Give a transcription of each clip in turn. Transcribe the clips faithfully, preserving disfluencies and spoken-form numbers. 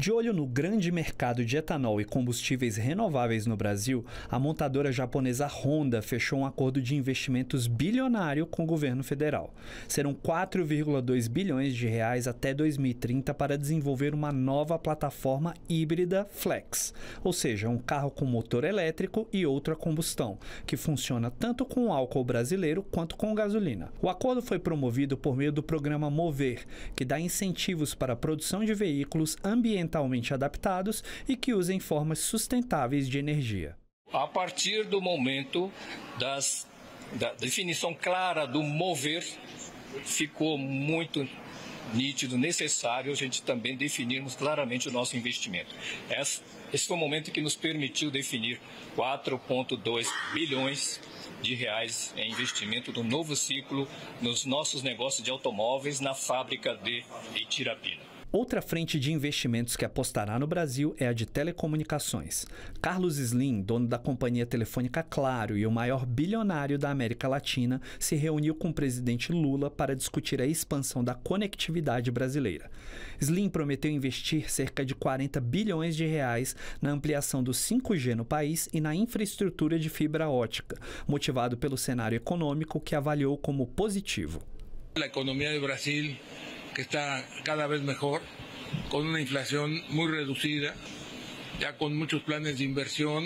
De olho no grande mercado de etanol e combustíveis renováveis no Brasil, a montadora japonesa Honda fechou um acordo de investimentos bilionário com o governo federal. Serão quatro vírgula dois bilhões de reais até dois mil e trinta para desenvolver uma nova plataforma híbrida Flex, ou seja, um carro com motor elétrico e outro a combustão, que funciona tanto com álcool brasileiro quanto com gasolina. O acordo foi promovido por meio do programa Mover, que dá incentivos para a produção de veículos ambientalmente adaptados e que usem formas sustentáveis de energia. A partir do momento das, da definição clara do mover, ficou muito nítido, necessário a gente também definirmos claramente o nosso investimento. Esse, esse foi o momento que nos permitiu definir quatro vírgula dois bilhões de reais em investimento do novo ciclo nos nossos negócios de automóveis na fábrica de Itirapina. Outra frente de investimentos que apostará no Brasil é a de telecomunicações. Carlos Slim, dono da companhia telefônica Claro e o maior bilionário da América Latina, se reuniu com o presidente Lula para discutir a expansão da conectividade brasileira. Slim prometeu investir cerca de quarenta bilhões de reais na ampliação do cinco G no país e na infraestrutura de fibra ótica, motivado pelo cenário econômico que avaliou como positivo. A economia do Brasil que está cada vez mejor, con una inflación muy reducida, ya con muchos planes de inversión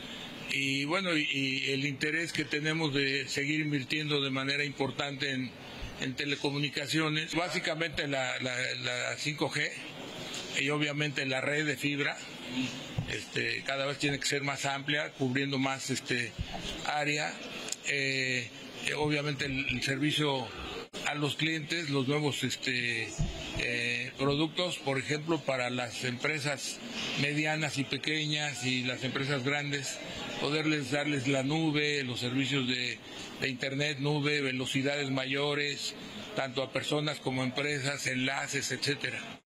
y bueno, y, y el interés que tenemos de seguir invirtiendo de manera importante en, en telecomunicaciones, básicamente la, la, la cinco G y obviamente la red de fibra, este, cada vez tiene que ser más amplia, cubriendo más este, área, eh, obviamente el, el servicio a los clientes, los nuevos este, eh, productos, por ejemplo, para las empresas medianas y pequeñas y las empresas grandes, poderles darles la nube, los servicios de, de internet, nube, velocidades mayores, tanto a personas como a empresas, enlaces, etcétera.